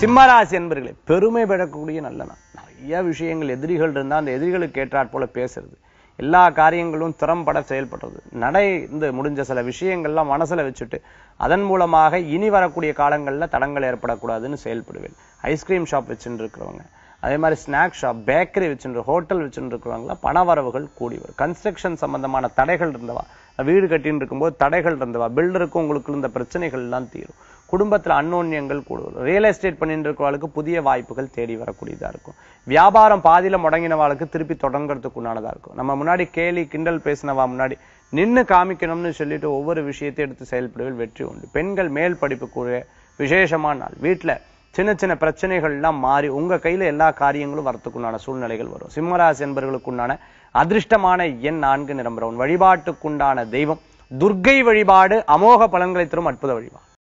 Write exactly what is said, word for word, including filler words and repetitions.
சிம்மராசி என்பர்களே, பெருமை பெறக்கூடிய நல்ல நாள். நிறைய விஷயங்கள் எதிரிகள் இருந்தா அந்த எதிரிகளுக்கு ஏற்றாற் போல பேசுறது, எல்லா காரியங்களும் திறம்பட செயல்படுறது, நடை இந்த முடிஞ்ச சில விஷயங்கள்லாம் மனசுல வச்சுட்டு அதன் மூலமாக இனி வரக்கூடிய காலங்கள்ல தடங்கள் ஏற்படக்கூடாதுன்னு செயல்படுவேன். ஐஸ்கிரீம் ஷாப் வச்சுட்டு இருக்கிறவங்க, அதே மாதிரி ஸ்நாக் ஷாப், பேக்கரி வச்சுட்டு, ஹோட்டல் வச்சுட்டு இருக்கிறவங்களா பண வரவுகள் கூடி வரும். கன்ஸ்ட்ரக்ஷன் சம்பந்தமான தடைகள் இருந்தவா, வீடு கட்டின்னு இருக்கும்போது தடைகள் இருந்தவா, பில்டருக்கும் உங்களுக்கு இருந்த பிரச்சனைகள் எல்லாம் தீரும். குடும்பத்துல அன்னோன்யங்கள் கூடுவரும். ரியல் எஸ்டேட் பண்ணிட்டு இருக்கிறவளுக்கு புதிய வாய்ப்புகள் தேடி வரக்கூடியதா இருக்கும். வியாபாரம் பாதியில முடங்கினவாளுக்கு திருப்பி தொடங்குறதுக்கு உண்டானதா இருக்கும். நம்ம முன்னாடி கேலி கிண்டல் பேசினவா முன்னாடி நின்னு காமிக்கணும்னு சொல்லிட்டு ஒவ்வொரு விஷயத்தை எடுத்து செயல்படுவதில் வெற்றி உண்டு. பெண்கள் மேல் படிப்புக்குரிய விசேஷமான நாள். வீட்டுல சின்ன சின்ன பிரச்சனைகள் எல்லாம் மாறி உங்க கையில எல்லா காரியங்களும் வரத்துக்குண்டான சூழ்நிலைகள் வரும். சிம்மராசி என்பவர்களுக்குண்டான அதிர்ஷ்டமான எண் நான்கு நிரம்புறவன். வழிபாட்டுக்குண்டான தெய்வம் துர்க்கை வழிபாடு அமோக பலன்களை தரும் அற்புத வழிபாடு.